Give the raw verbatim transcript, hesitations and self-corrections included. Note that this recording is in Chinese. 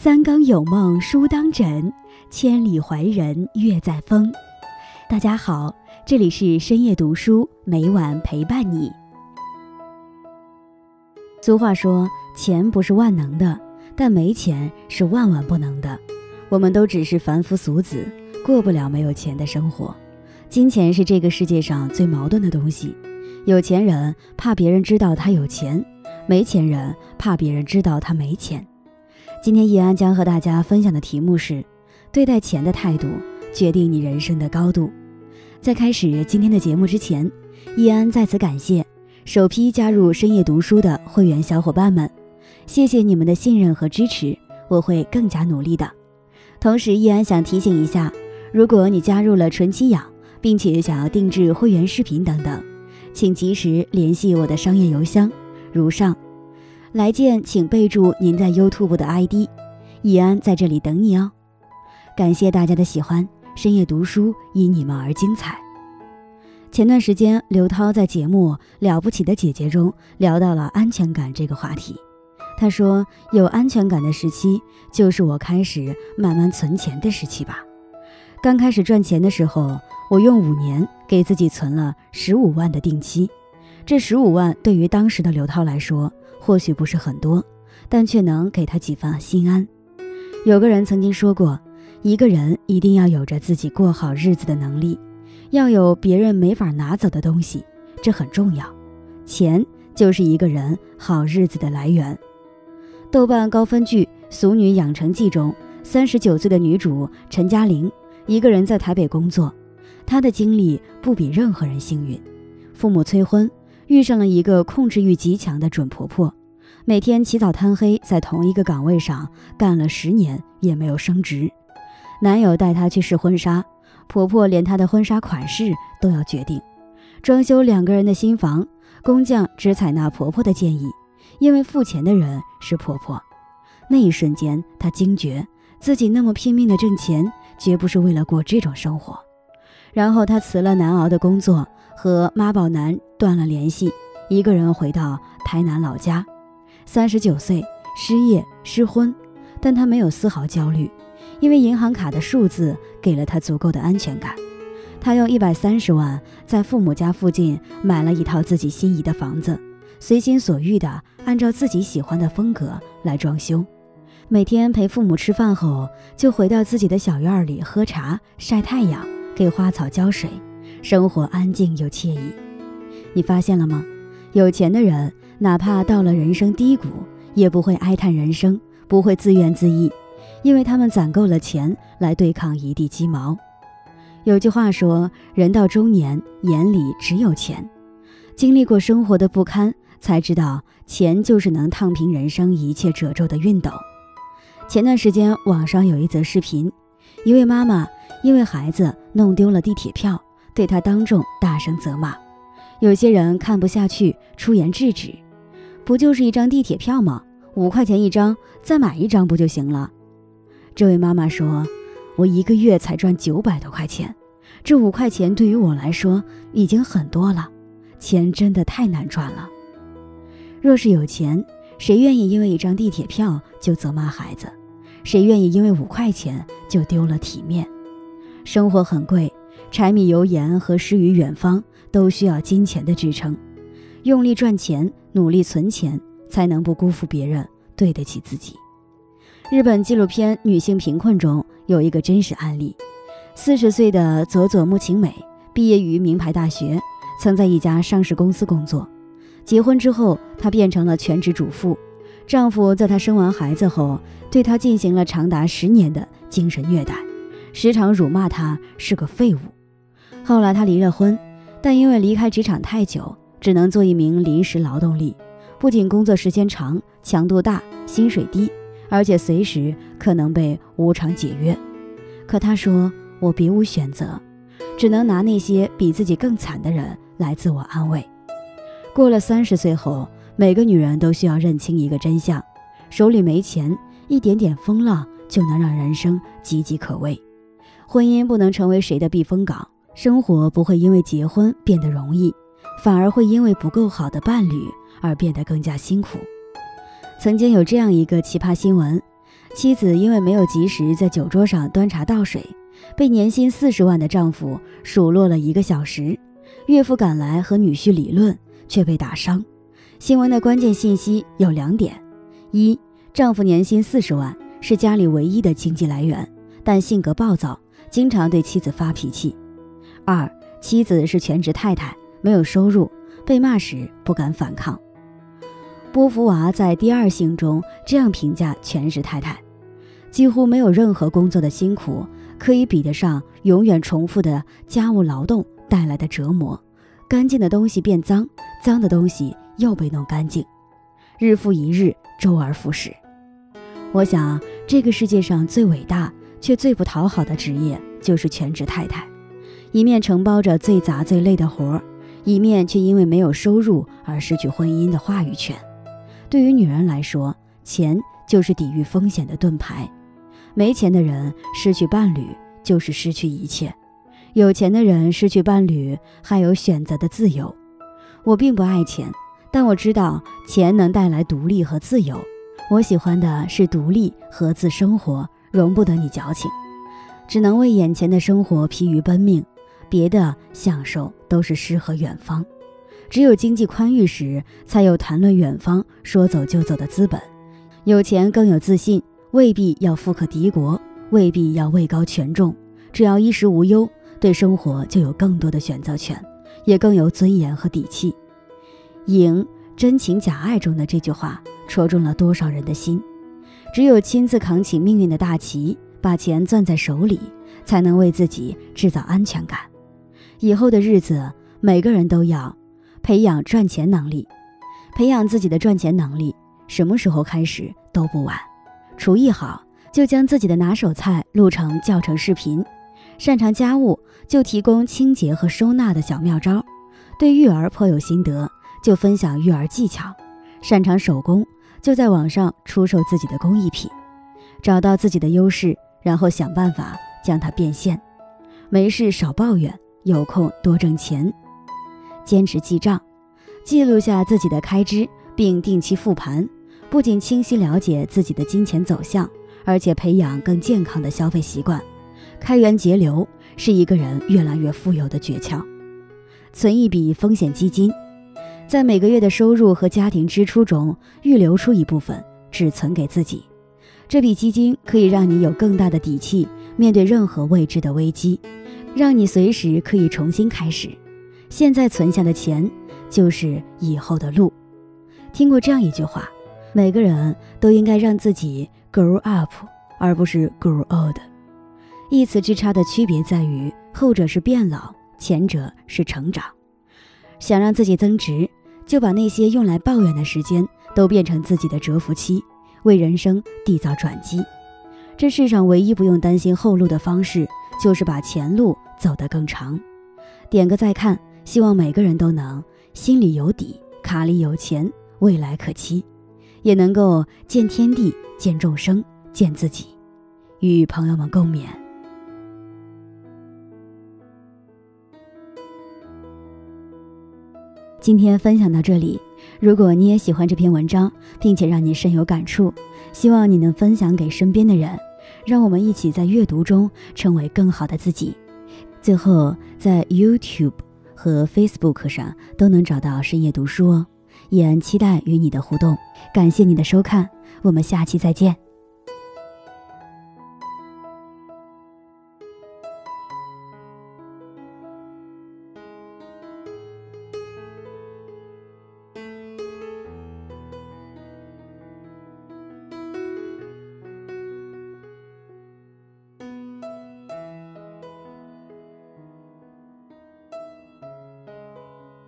三更有梦书当枕，千里怀人月在风。大家好，这里是深夜读书，每晚陪伴你。俗话说，钱不是万能的，但没钱是万万不能的。我们都只是凡夫俗子，过不了没有钱的生活。金钱是这个世界上最矛盾的东西，有钱人怕别人知道他有钱，没钱人怕别人知道他没钱。今天易安将和大家分享的题目是，对待钱的态度决定你人生的高度。在开始今天的节目之前，易安在此感谢首批加入深夜读书的会员小伙伴们，谢谢你们的信任和支持，我会更加努力的。同时易安想提醒一下，如果你加入了纯期养，并且想要定制会员视频等等，请及时联系我的商业邮箱如上。来电请备注您在 YouTube 的 I D， 易安在这里等你哦。感谢大家的喜欢，深夜读书因你们而精彩。前段时间刘涛在节目《了不起的姐姐》中聊到了安全感这个话题。他说，有安全感的时期就是我开始慢慢存钱的时期吧。刚开始赚钱的时候，我用五年给自己存了十五万的定期。这十五万对于当时的刘涛来说或许不是很多，但却能给他几分心安。有个人曾经说过，一个人一定要有着自己过好日子的能力，要有别人没法拿走的东西，这很重要。钱就是一个人好日子的来源。豆瓣高分剧《俗女养成记》中，三十九岁的女主陈嘉玲一个人在台北工作，她的经历不比任何人幸运。父母催婚，遇上了一个控制欲极强的准婆婆，每天起早贪黑在同一个岗位上干了十年也没有升职。男友带她去试婚纱，婆婆连她的婚纱款式都要决定。装修两个人的新房，工匠只采纳婆婆的建议，因为付钱的人是婆婆。那一瞬间她惊觉自己那么拼命的挣钱，绝不是为了过这种生活。然后她辞了难熬的工作，和妈宝男断了联系，一个人回到台南老家。三十九岁，失业失婚，但她没有丝毫焦虑，因为银行卡的数字给了她足够的安全感。她用一百三十万在父母家附近买了一套自己心仪的房子，随心所欲地按照自己喜欢的风格来装修。每天陪父母吃饭后，就回到自己的小院里喝茶晒太阳，给花草浇水，生活安静又惬意。你发现了吗？有钱的人哪怕到了人生低谷，也不会哀叹人生，不会自怨自艾，因为他们攒够了钱来对抗一地鸡毛。有句话说，人到中年眼里只有钱。经历过生活的不堪，才知道钱就是能烫平人生一切褶皱的熨斗。前段时间网上有一则视频，一位妈妈因为孩子弄丢了地铁票，对他当众大声责骂。有些人看不下去，出言制止，不就是一张地铁票吗？五块钱一张，再买一张不就行了？这位妈妈说，我一个月才赚九百多块钱，这五块钱对于我来说已经很多了，钱真的太难赚了。若是有钱，谁愿意因为一张地铁票就责骂孩子？谁愿意因为五块钱就丢了体面？生活很贵，柴米油盐和诗与远方都需要金钱的支撑。用力赚钱，努力存钱，才能不辜负别人，对得起自己。日本纪录片《女性贫困》中有一个真实案例，四十岁的佐佐木晴美毕业于名牌大学，曾在一家上市公司工作。结婚之后，她变成了全职主妇。丈夫在她生完孩子后，对她进行了长达十年的精神虐待，时常辱骂她是个废物。后来她离了婚，但因为离开职场太久，只能做一名临时劳动力，不仅工作时间长、强度大、薪水低，而且随时可能被无偿解约。可她说，我别无选择，只能拿那些比自己更惨的人来自我安慰。过了三十岁后，每个女人都需要认清一个真相，手里没钱，一点点风浪就能让人生岌岌可危。婚姻不能成为谁的避风港，生活不会因为结婚变得容易，反而会因为不够好的伴侣而变得更加辛苦。曾经有这样一个奇葩新闻， 妻子因为没有及时在酒桌上端茶倒水，被年薪四十万的丈夫数落了一个小时，岳父赶来和女婿理论，却被打伤。新闻的关键信息有两点：一，丈夫年薪四十万，是家里唯一的经济来源，但性格暴躁，经常对妻子发脾气；二，妻子是全职太太，没有收入，被骂时不敢反抗。波伏娃在《第二性》中这样评价全职太太：几乎没有任何工作的辛苦可以比得上永远重复的家务劳动带来的折磨，干净的东西变脏，脏的东西又被弄干净，日复一日，周而复始。我想，这个世界上最伟大却最不讨好的职业就是全职太太，一面承包着最杂最累的活，一面却因为没有收入而失去婚姻的话语权。对于女人来说，钱就是抵御风险的盾牌。没钱的人失去伴侣就是失去一切，有钱的人失去伴侣还有选择的自由。我并不爱钱，但我知道钱能带来独立和自由。我喜欢的是独立和自生活，容不得你矫情，只能为眼前的生活疲于奔命，别的享受都是诗和远方。只有经济宽裕时，才有谈论远方说走就走的资本。有钱更有自信，未必要富可敌国，未必要位高权重，只要衣食无忧，对生活就有更多的选择权，也更有尊严和底气。影真情假爱中的这句话戳中了多少人的心。只有亲自扛起命运的大旗，把钱攥在手里，才能为自己制造安全感。以后的日子，每个人都要培养赚钱能力，培养自己的赚钱能力，什么时候开始都不晚。厨艺好，就将自己的拿手菜录成教程视频；擅长家务，就提供清洁和收纳的小妙招；对育儿颇有心得，就分享育儿技巧；擅长手工，就在网上出售自己的工艺品。找到自己的优势，然后想办法将它变现。没事少抱怨，有空多挣钱。坚持记账，记录下自己的开支，并定期复盘，不仅清晰了解自己的金钱走向，而且培养更健康的消费习惯。开源节流是一个人越来越富有的诀窍。存一笔风险基金，在每个月的收入和家庭支出中预留出一部分，只存给自己。这笔基金可以让你有更大的底气面对任何未知的危机，让你随时可以重新开始。现在存下的钱就是以后的路。听过这样一句话，每个人都应该让自己 grow up 而不是 grow old。 一词之差的区别在于，后者是变老，前者是成长。想让自己增值，就把那些用来抱怨的时间都变成自己的蛰伏期，为人生缔造转机。这世上唯一不用担心后路的方式，就是把前路走得更长。点个再看，希望每个人都能心里有底，卡里有钱，未来可期，也能够见天地，见众生，见自己，与朋友们共勉。今天分享到这里，如果你也喜欢这篇文章，并且让你深有感触，希望你能分享给身边的人，让我们一起在阅读中成为更好的自己。最后，在 YouTube 和 Facebook 上都能找到深夜读书哦，也期待与你的互动。感谢你的收看，我们下期再见。